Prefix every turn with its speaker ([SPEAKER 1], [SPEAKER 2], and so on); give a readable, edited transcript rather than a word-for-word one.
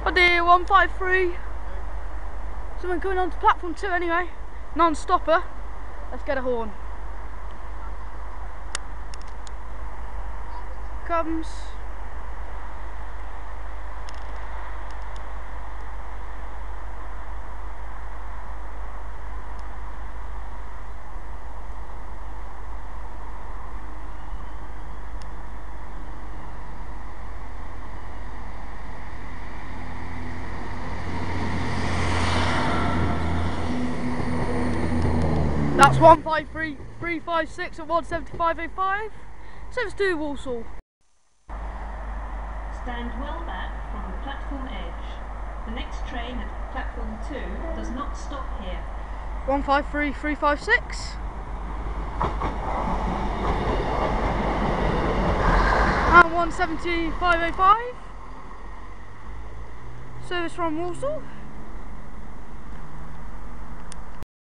[SPEAKER 1] Oh dear, 153. Someone coming on to platform 2 anyway. Non-stopper. Let's get a horn. Comes. That's 153.356 at 175.05. Service to Walsall.
[SPEAKER 2] Stand well back from the platform edge. The next train at platform 2 does not stop here.
[SPEAKER 1] 153.356. And 175.05. Service from Walsall.